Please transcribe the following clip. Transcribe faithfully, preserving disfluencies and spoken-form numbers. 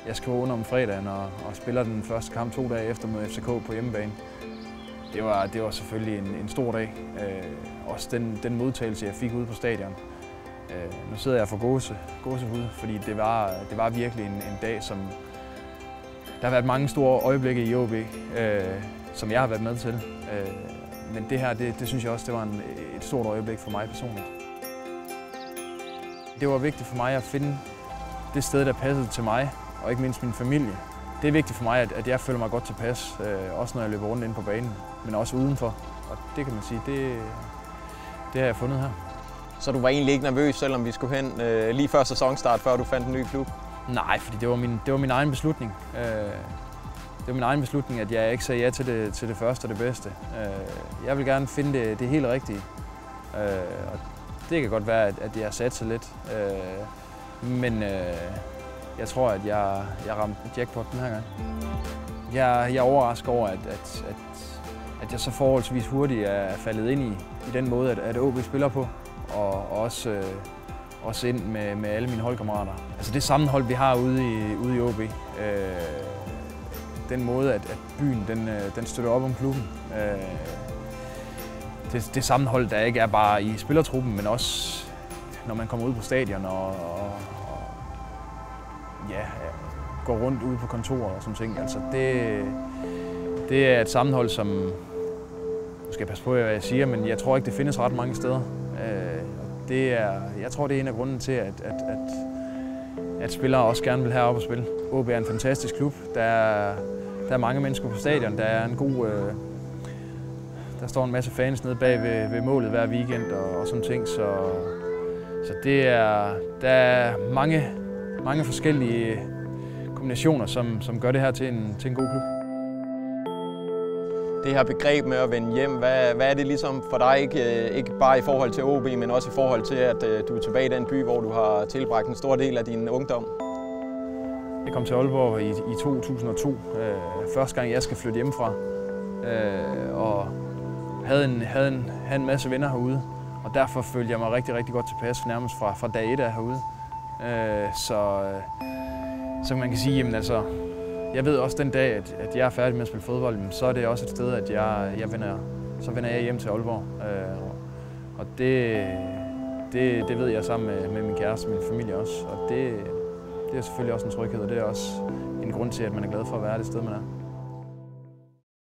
jeg skriver under om fredagen og, og spiller den første kamp to dage efter mod F C K på hjemmebane. Det var, det var selvfølgelig en, en stor dag. Øh, også den, den modtagelse, jeg fik ude på stadion. Øh, nu sidder jeg for gåse, gåsehud, fordi det var, det var virkelig en, en dag, som... Der har været mange store øjeblikke i O B, øh, som jeg har været med til. Øh, men det her, det, det synes jeg også, det var en, et stort øjeblik for mig personligt. Det var vigtigt for mig at finde det sted, der passede til mig, og ikke mindst min familie. Det er vigtigt for mig, at, at jeg føler mig godt tilpas, øh, også når jeg løber rundt inde på banen, men også udenfor. Og det kan man sige, det, det har jeg fundet her. Så du var egentlig ikke nervøs, selvom vi skulle hen øh, lige før sæsonstart, før du fandt en ny klub? Nej, fordi det var min, det var min egen beslutning. Øh, det var min egen beslutning, at jeg ikke sagde ja til det, til det første og det bedste. Øh, jeg vil gerne finde det, det helt rigtige. Øh, og det kan godt være, at, at jeg har sat sig lidt. Øh, men øh, jeg tror, at jeg, jeg ramte jackpot den her gang. Jeg, jeg er overrasket over, at, at, at, at jeg så forholdsvis hurtigt er faldet ind i, i den måde, at, at O B spiller på. Og, og også, øh, også ind med, med alle mine holdkammerater. Altså det sammenhold, vi har ude i, ude i O B. Øh, den måde, at, at byen den, den støtter op om klubben. Øh, det, det sammenhold, der ikke er bare i spillertruppen, men også når man kommer ud på stadion og, og, og ja, går rundt ude på kontorer og sådan ting. Altså det, det er et sammenhold, som... Nu skal jeg passe på, hvad jeg siger, men jeg tror ikke, det findes ret mange steder. Øh, det er, jeg tror, det er en af grunden til, at, at, at, at spillere også gerne vil herop og spille. O B er en fantastisk klub. Der er, der er mange mennesker på stadion. Der er en god... Øh, der står en masse fans nede bag ved, ved målet hver weekend og, og sådan ting. Så, så det er, der er mange, mange forskellige kombinationer, som, som gør det her til en, til en god klub. Det her begreb med at vende hjem, hvad, hvad er det ligesom for dig, ikke, ikke bare i forhold til O B, men også i forhold til, at du er tilbage i den by, hvor du har tilbragt en stor del af din ungdom? Jeg kom til Aalborg i, i to tusind og to, øh, første gang jeg skal flytte hjemmefra, øh, og havde en, havde, en, havde en masse venner herude, og derfor følte jeg mig rigtig, rigtig godt tilpas, nærmest fra, fra dag et af herude. Øh, så, så man kan sige, jamen altså, jeg ved også den dag, at, at jeg er færdig med at spille fodbold, så er det også et sted, at jeg, jeg vender, så vender jeg hjem til Aalborg. Øh, og det, det, det ved jeg sammen med, med min kæreste og min familie også. Og det, det er selvfølgelig også en tryghed, og det er også en grund til, at man er glad for at være det sted, man er.